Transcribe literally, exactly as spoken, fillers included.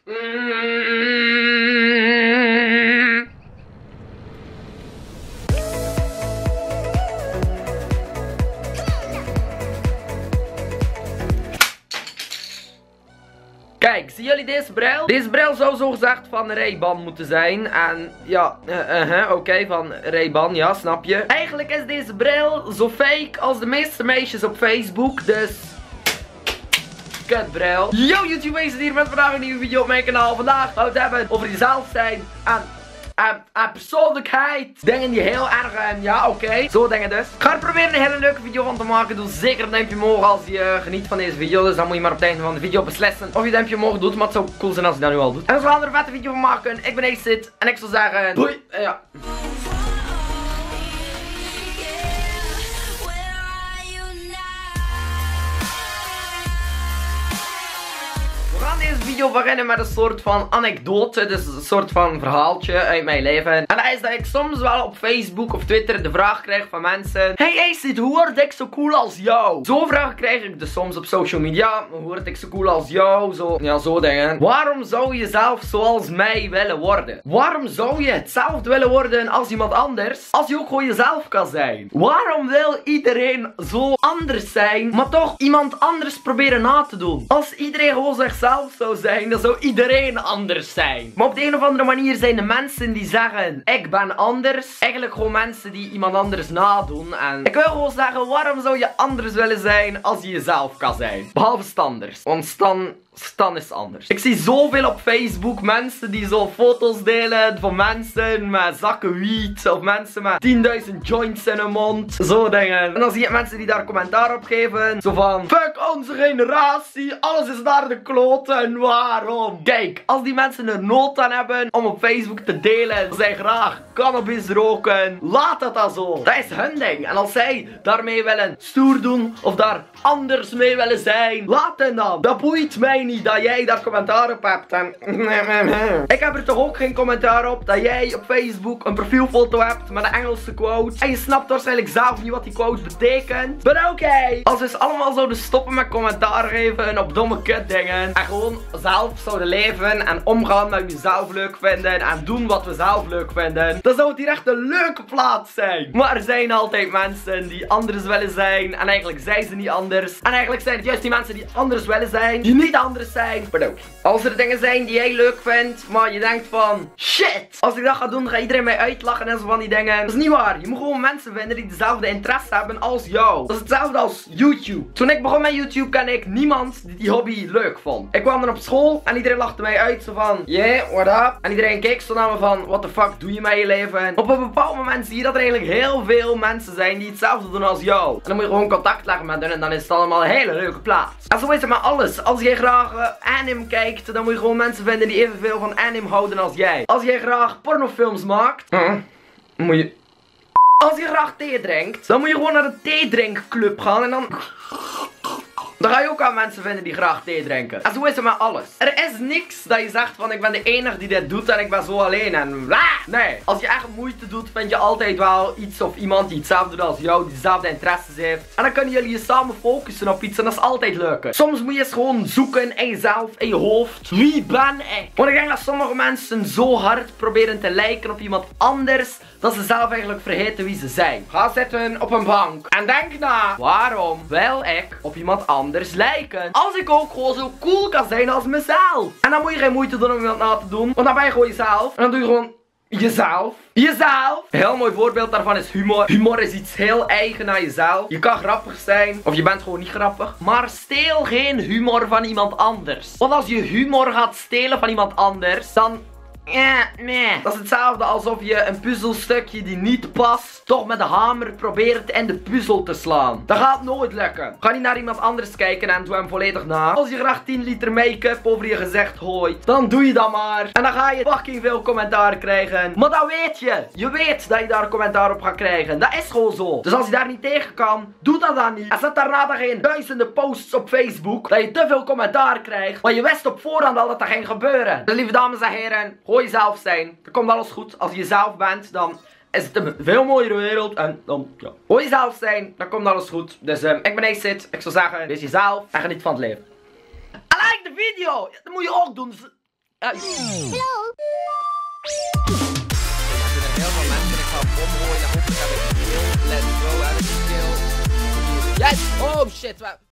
Kijk, zien jullie deze bril? Deze bril zou zogezegd van Ray-Ban moeten zijn. En ja, uh, uh, uh, oké, okay, van Ray-Ban, ja, snap je. Eigenlijk is deze bril zo fake als de meeste meisjes op Facebook, dus... Kutbril. Yo YouTube, wees het hier met vandaag een nieuwe video op mijn kanaal. Vandaag gaan we het hebben over jezelf zijn en... En, en persoonlijkheid. Dingen die heel erg, en ja oké, okay. Zo dingen dus. Ik ga er proberen een hele leuke video van te maken. Doe zeker een duimpje omhoog als je uh, geniet van deze video. Dus dan moet je maar op het einde van de video beslissen of je duimpje omhoog doet. Maar het zou cool zijn als je dat nu al doet. En we gaan er een vette video van maken. Ik ben Aceit en ik zou zeggen, doei. Uh, ja. We gaan deze video beginnen met een soort van anekdote, dus een soort van verhaaltje uit mijn leven. En dat is dat ik soms wel op Facebook of Twitter de vraag krijg van mensen: hey Aceit, hoe word ik zo cool als jou? Zo'n vraag krijg ik dus soms op social media. Hoe word ik zo cool als jou? Zo, ja, zo dingen. Waarom zou je zelf zoals mij willen worden? Waarom zou je hetzelfde willen worden als iemand anders, als je ook gewoon jezelf kan zijn? Waarom wil iedereen zo anders zijn, maar toch iemand anders proberen na te doen? Als iedereen gewoon zichzelf zou zijn, dan zou iedereen anders zijn. Maar op de een of andere manier zijn de mensen die zeggen ik ben anders, eigenlijk gewoon mensen die iemand anders nadoen. En ik wil gewoon zeggen, waarom zou je anders willen zijn als je jezelf kan zijn? Behalve standers. Want Stan... Stan is anders. Ik zie zoveel op Facebook mensen die zo foto's delen van mensen met zakken wiet. Of mensen met tienduizend joints in hun mond. Zo dingen. En dan zie je mensen die daar commentaar op geven. Zo van, fuck onze generatie. Alles is naar de kloten. Waarom? Kijk, als die mensen er nood aan hebben om op Facebook te delen, zij graag cannabis roken, laat dat dan zo. Dat is hun ding. En als zij daarmee willen stoer doen of daar anders mee willen zijn, laat hen dan. Dat boeit mij niet dat jij daar commentaar op hebt. En... ik heb er toch ook geen commentaar op dat jij op Facebook een profielfoto hebt met een Engelse quote. En je snapt waarschijnlijk zelf niet wat die quote betekent. Maar oké. Okay. Als we dus allemaal zouden stoppen met commentaar geven op domme kut dingen. En gewoon zelf zouden leven en omgaan met wie we zelf leuk vinden. En doen wat we zelf leuk vinden. Dan zou het hier echt een leuke plaats zijn. Maar er zijn altijd mensen die anders willen zijn. En eigenlijk zijn ze niet anders. En eigenlijk zijn het juist die mensen die anders willen zijn, die niet anders zijn. Pardon. Als er dingen zijn die jij leuk vindt, maar je denkt van shit, als ik dat ga doen, gaat iedereen mij uitlachen en zo van die dingen. Dat is niet waar. Je moet gewoon mensen vinden die dezelfde interesse hebben als jou. Dat is hetzelfde als YouTube. Toen ik begon met YouTube kende ik niemand die die hobby leuk vond. Ik kwam dan op school en iedereen lachte mij uit. Zo van, yeah, what up? En iedereen keek zo naar me van, what the fuck doe je met je leven? Op een bepaald moment zie je dat er eigenlijk heel veel mensen zijn die hetzelfde doen als jou. En dan moet je gewoon contact leggen met hen en dan is het allemaal een hele leuke plaats. En zo is het met alles. Als jij graag uh, anime kijkt, dan moet je gewoon mensen vinden die evenveel van anime houden als jij. Als jij graag pornofilms maakt, uh, moet je... Als je graag thee drinkt, dan moet je gewoon naar de theedrinkclub gaan en dan... Dan ga je ook aan mensen vinden die graag thee drinken. En zo is het met alles. Er is niks dat je zegt van ik ben de enige die dit doet en ik ben zo alleen en bla. Nee. Als je echt moeite doet, vind je altijd wel iets of iemand die hetzelfde doet als jou, die dezelfde interesses heeft. En dan kunnen jullie je samen focussen op iets en dat is altijd leuker. Soms moet je eens gewoon zoeken in jezelf, in je hoofd. Wie ben ik? Want ik denk dat sommige mensen zo hard proberen te lijken op iemand anders, dat ze zelf eigenlijk vergeten wie ze zijn. Ga zitten op een bank en denk na. Waarom wil ik op iemand anders lijken? Als ik ook gewoon zo cool kan zijn als mezelf. En dan moet je geen moeite doen om iemand na te doen. Want dan ben je gewoon jezelf. En dan doe je gewoon jezelf. Jezelf. Een heel mooi voorbeeld daarvan is humor. Humor is iets heel eigen aan jezelf. Je kan grappig zijn. Of je bent gewoon niet grappig. Maar steel geen humor van iemand anders. Want als je humor gaat stelen van iemand anders, dan... Ja, nee. Dat is hetzelfde alsof je een puzzelstukje die niet past, toch met de hamer probeert in de puzzel te slaan. Dat gaat nooit lukken. Ga niet naar iemand anders kijken en doe hem volledig na. Als je graag tien liter make-up over je gezicht gooit, dan doe je dat maar. En dan ga je fucking veel commentaar krijgen. Maar dat weet je. Je weet dat je daar commentaar op gaat krijgen. Dat is gewoon zo. Dus als je daar niet tegen kan, doe dat dan niet. En zet daarna dan geen duizenden posts op Facebook dat je te veel commentaar krijgt. Maar je wist op voorhand al dat dat ging gebeuren. Dus lieve dames en heren, gewoon jezelf zijn. Dan komt alles goed. Als je jezelf bent, dan is het een veel mooiere wereld. En dan, ja. Gewoon jezelf zijn, dan komt alles goed. Dus um, ik ben Aceit. Ik zou zeggen, wees jezelf en geniet van het leven. En like de video! Dat moet je ook doen. Dus Hallo. Er zijn heel veel mensen. Ik ga hem omgooien. Hopelijk heb ik een kill. Let's go. En een kill. Yes. Oh shit.